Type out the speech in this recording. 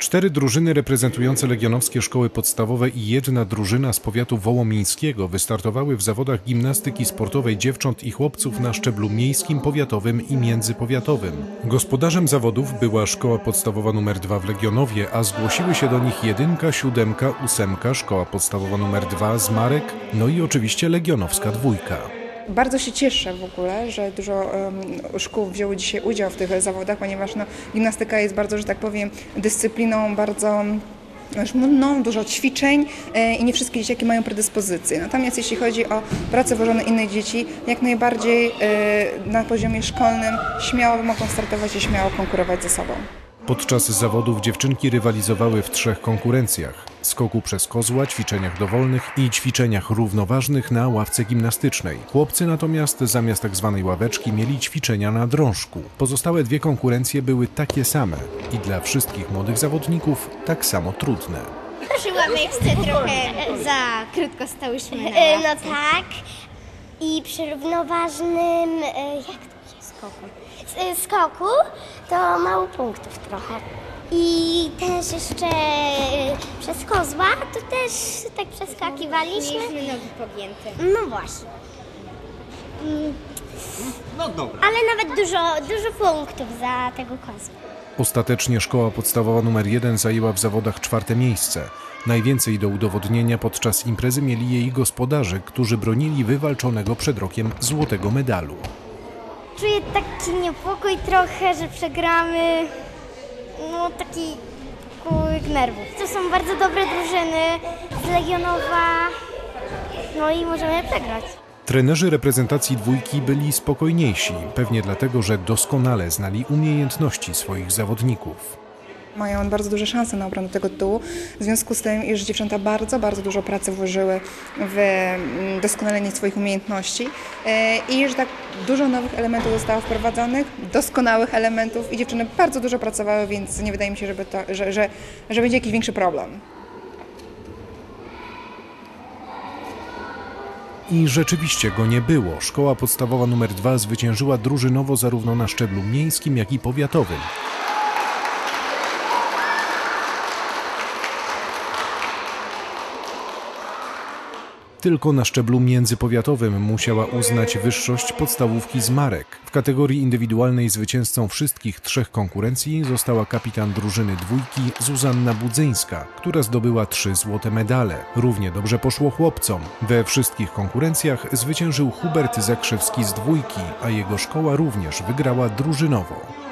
4 drużyny reprezentujące legionowskie szkoły podstawowe i 1 drużyna z powiatu wołomińskiego wystartowały w zawodach gimnastyki sportowej dziewcząt i chłopców na szczeblu miejskim, powiatowym i międzypowiatowym. Gospodarzem zawodów była szkoła podstawowa nr 2 w Legionowie, a zgłosiły się do nich 1, 7, 8, szkoła podstawowa nr 2 z Marek, no i oczywiście legionowska 2. Bardzo się cieszę w ogóle, że dużo szkół wzięło dzisiaj udział w tych zawodach, ponieważ gimnastyka jest bardzo, że tak powiem, dyscypliną bardzo nudną, dużo ćwiczeń i nie wszystkie dzieciaki mają predyspozycje. Natomiast jeśli chodzi o pracę włożoną innych dzieci, jak najbardziej na poziomie szkolnym śmiało mogą startować i śmiało konkurować ze sobą. Podczas zawodów dziewczynki rywalizowały w 3 konkurencjach: skoku przez kozła, ćwiczeniach dowolnych i ćwiczeniach równoważnych na ławce gimnastycznej. Chłopcy natomiast zamiast tzw. ławeczki mieli ćwiczenia na drążku. Pozostałe 2 konkurencje były takie same i dla wszystkich młodych zawodników tak samo trudne. Przy ławeczce trochę za krótko stałyśmy na ławce. No tak. I przy równoważnym, skoku to mało punktów trochę. I też jeszcze przez kozła to też tak przeskakiwaliśmy. Mieliśmy nogi pogięte. No właśnie. No dobra. Ale nawet dużo punktów za tego kozła. Ostatecznie szkoła podstawowa nr 1 zajęła w zawodach 4. miejsce. Najwięcej do udowodnienia podczas imprezy mieli jej gospodarze, którzy bronili wywalczonego przed rokiem złotego medalu. Czuję taki niepokój trochę, że przegramy. No taki kółek nerwów. To są bardzo dobre drużyny z Legionowa. No i możemy przegrać. Trenerzy reprezentacji 2 byli spokojniejsi, pewnie dlatego, że doskonale znali umiejętności swoich zawodników. Mają bardzo duże szanse na obronę tego tytułu, w związku z tym, iż dziewczęta bardzo dużo pracy włożyły w doskonalenie swoich umiejętności i że tak dużo nowych elementów zostało wprowadzonych, doskonałych elementów i dziewczyny bardzo dużo pracowały, więc nie wydaje mi się, że będzie jakiś większy problem. I rzeczywiście go nie było. Szkoła podstawowa nr 2 zwyciężyła drużynowo zarówno na szczeblu miejskim, jak i powiatowym. Tylko na szczeblu międzypowiatowym musiała uznać wyższość podstawówki z Marek. W kategorii indywidualnej zwycięzcą wszystkich 3 konkurencji została kapitan drużyny 2 Zuzanna Budzyńska, która zdobyła 3 złote medale. Równie dobrze poszło chłopcom. We wszystkich konkurencjach zwyciężył Hubert Zakrzewski z 2, a jego szkoła również wygrała drużynowo.